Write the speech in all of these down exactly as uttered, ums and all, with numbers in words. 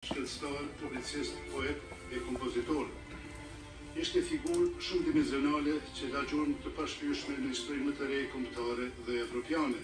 shkencëtar, publicist, poet e kompozitor. Ishte një figurë shumë dimensionale që la gjurmë të pashlyeshme në historinë më të re kombëtare dhe evropiane.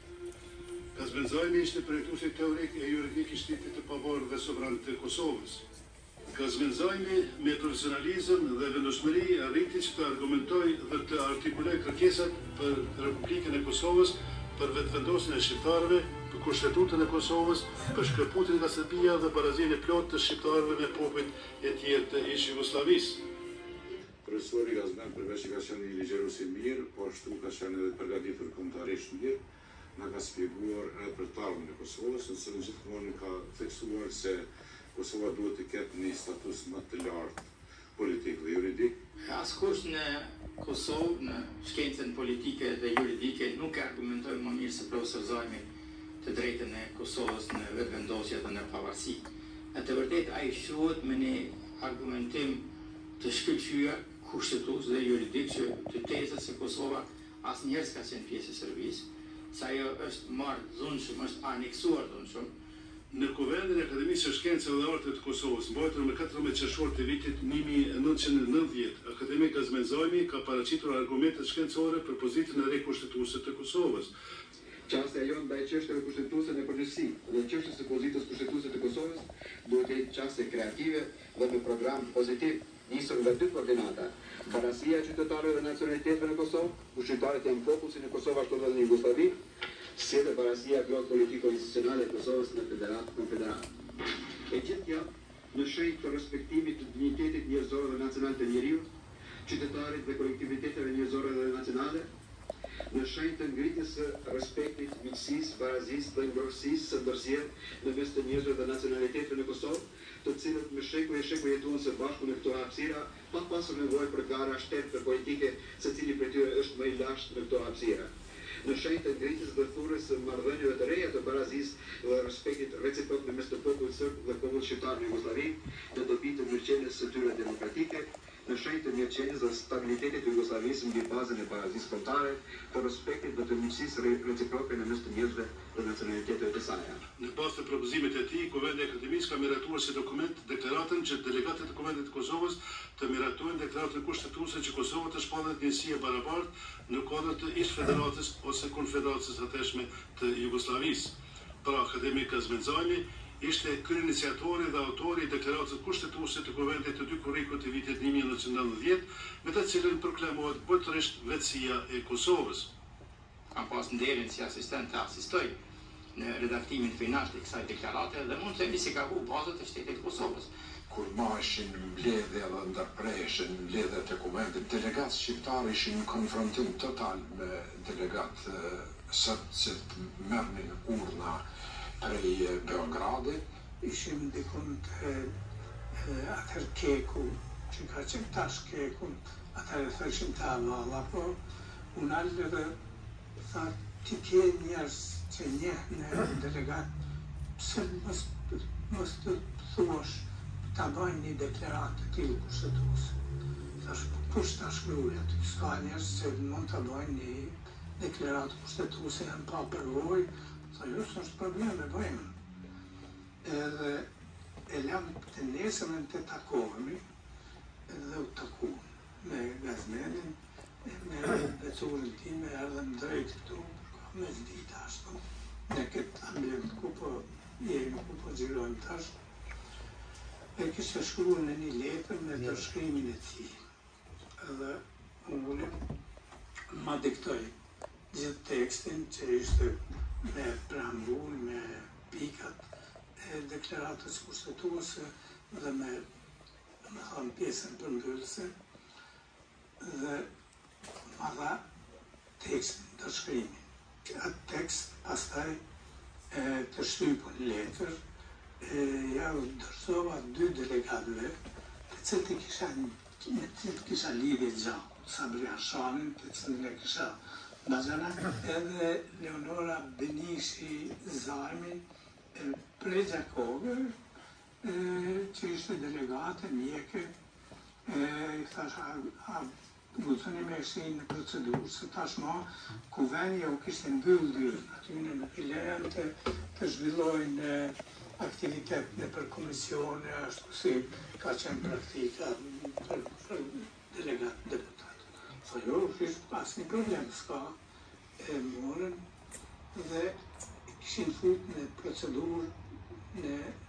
Kazım Zajmi ishte projektuesi teorik e juridik i Shtetit të pavarur dhe sovran të Kosovës. Kazım Zajmi me profesionalizëm dhe vendosmëri arriti që të argumentoj dhe të artikuloj kërkesat për Republikën e Kosovës, për vetëvendosjen e shqiptarëve, për kushtetutën e Kosovës, për shkëputjen nga Serbia dhe barazinë e plotë të shqiptarëve me popujt e tjerë të ish Jugosllavisë. Profesori Kazım përveç që ka qenë një ligjeru si mirë, po ashtu ka qenë edhe përgatitur kombëtarisht mirë, na ka shpjeguar edhe për të ardhmen e Kosovës, në cilën gjithmonë ka theksuar se Kosova duhet të ketë një status më të lartë politik dhe juridik. Askush në Kosovë, në shkencën politike dhe juridike, nuk e argumentoj më mirë se profesor Zajmi të drejtën e Kosovës në vetëvendosje dhe në pavarësi. Në të vërtetë ai shkruhet me një argumentim të shkëlqyer, kushtetues dhe juridik që të tezës se Kosova asnjëherë s'ka qenë pjesë e Serbisë, sa ajo është marrë dhunshëm, është aneksuar dhunshëm. Në Kuvendin e Akademisë së Shkencave dhe Arteve të Kosovës, mbajtur më katërmbëdhjetë qershor të vitit një mijë e nëntëqind e nëntëdhjetë, akademik Kazım Zajmi ka paraqitur argumente shkencore për pozitën e re kushtetuese të Kosovës. Çastja jonë ndaj çështjeve kushtetuese në përgjithësi dhe çështjes së pozitës kushtetuese të Kosovës duhet të jetë çaste kreative dhe me program pozitiv, nisur nga dy koordinata: barasia e qytetarëve dhe nacionalitetëve në Kosovë, ku shqiptarët janë fokusi në Kosovë ashtu edhe në Jugosllavi, si dhe barasia plot politiko-institucionale e Kosovës në federat konfederat. E gjithë kjo në shenjë të respektimit të dinjitetit njerëzor dhe nacional të njeriut, qytetarit dhe kolektiviteteve njerëzore dhe nacionale, në shenjë të ngritjes së respektit, miqësisë, barazisë dhe ngrohtësisë së ndërsjellë në mes të njerëzve dhe nacionaliteteve në Kosovë, të cilët me shekuj e shekuj jetuan së bashku në këto hapësira, pa pasur nevojë për gara shtetëve politike, secili prej tyre është më i lashtë në këto hapësira. Në shenjë të ngritjes dhe thurrjes së marrëdhënieve të reja të barazisë dhe respektit reciprok në mes të popullit serb dhe popullit shqiptar në Jugosllavi, në dobi të mirëqenies së tyre demokratike, në shenjë të mirëqenies dhe stabilitetit të Jugosllavisë mbi bazën e barazisë kombëtare, të respektit dhe të miqësisë reciproke në mes të njerëzve dhe nacionaliteteve të saj. Në bazë të propozimit të tij, Kuvendi i Akademisë ka miratuar si dokument deklaratën që delegatët e Kuvendit të Kosovës të miratojnë deklaratën kushtetuese që Kosova të shpallet njësi e barabartë në kuadër të ish federatës ose konfederatës ateshme të Jugosllavisë. Pra, akademik Kazım Zajmi ishte kryeiniciatori dhe autori i deklaratës kushtetuese të Kuvendit të dy kurrikut të vitit një mijë e nëntëqind e nëntëdhjetë, me të cilën proklamohet botërisht vetësia e Kosovës. Kam pas nderin si asistent të asistoj në redaktimin final të kësaj deklarate dhe mund të themi se ka hu bazat e shtetit të Kosovës. Kur marrshin mbledhje dhe ndërpreshin mbledhjet e Kuvendit, delegatë shqiptarë ishin në konfrontim total me delegatë sërbë që merrnin urna prej Beogradit. Ishim dikun të atër Keku, që ka qenë tash Keku, atër e thëshim të avalla, po unë alë dhe tha ti ke njerës që njeh në delegat, pse mos të thuash ta bëjnë një deklaratë të tillë kushtetuese. Thash, kush ta shkruaj aty? S'ka njerëz që mund ta bëjnë një deklaratë kushtetuese janë pa përvojë. Tha, jo, s'është problem, e bëjmë. Edhe e lam të nesërmen të takohemi, edhe u taku me Gazmenin, me vecurin time, erdhëm drejt këtu, ka me zdita ashtu, në këtë ambjent ku po jemi, ku po gjirojmë tash. E kishte shkruar në një letër me të shkrimin e tij. Edhe unë ma diktoj gjithë tekstin që ishte me preambull, me pikat e deklaratës kushtetuese dhe me, me thonë, pjesën përmbyllëse dhe ma dha tekstin të shkrimin. Atë tekst pastaj e, të shtypën letër, ja u dërsova dy delegatëve, të cilët i kisha, me të cilët kisha lidhje gjatë, Sabri Hashanin, të cilët e kisha bazana, edhe Leonora Benishi Zajmi, prej Gjakove, që ishte delegate, mjeke, i thash, a vëtëni me shi në procedurë, se tashma Kuvendi u kishte mbyllë dyrën, aty në i lejen të, të zhvillojnë aktivitet në për komisione, ashtu si ka qenë praktika për, për delegat deputat. Tha jo, është pas një problem, s'ka, e morën dhe kishin fut në procedurë në